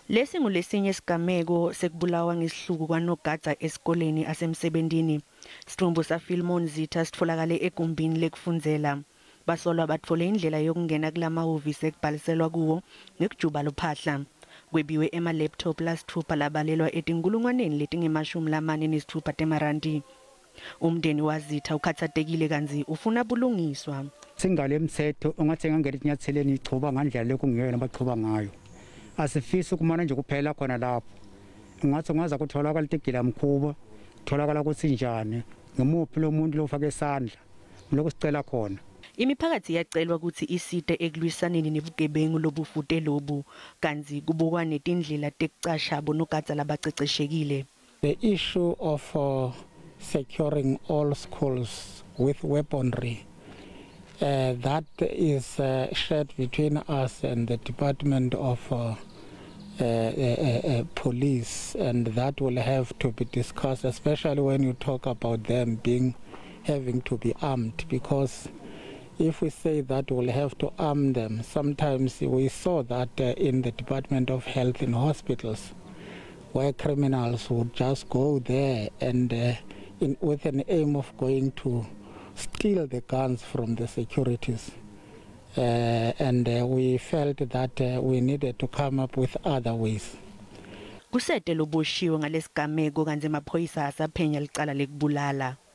Lesi ngulesinye isigameko sekubulawa ngesihluku kwaNogadza esikoleni asemsebentini. Sitrumbu saFilmon Zitha sitfolakale egumbini lekufundzela. Basolwa batfole indlela yokungena kulamahhovisi ekubhaliselwa kuwo ngekujuba luphahla. Kwebiwe ema-laptop lasithupha labalelwa etinkulungwaneni letingemashumi temarandi. Umndeni wazitha ukhathatekile kanzi ufuna bulungiswa. Singale mthetho ungathi ngangena inyatheleni ichuba ngandlela lekungiyona abaqhuba ngayo. Asifisi ukumana nje kuphela khona lapho. Ngathi ungaza kutholakala itigila mkhuba, kutholakala ukuthi njani, ngemuphi lo muntu lofaka esandla. Lokho sicela khona. Imiphakathi yacelwa ukuthi isite ekulwisaneni nebugebengu lobufute lobu kanzi kubukwa netindlela tekucasha abonogadza labaceceshekile. The issue of securing all schools with weaponry that is shared between us and the Department of Police, and that will have to be discussed, especially when you talk about them having to be armed, because if we say that we'll have to arm them, sometimes we saw that in the Department of Health in hospitals, where criminals would just go there and with an aim of going to steal the guns from the securities. And we felt that we needed to come up with other ways. Kusete loboshiwe ngalesigameko kanzi emaphoyisa asaphenya licala lekubulala.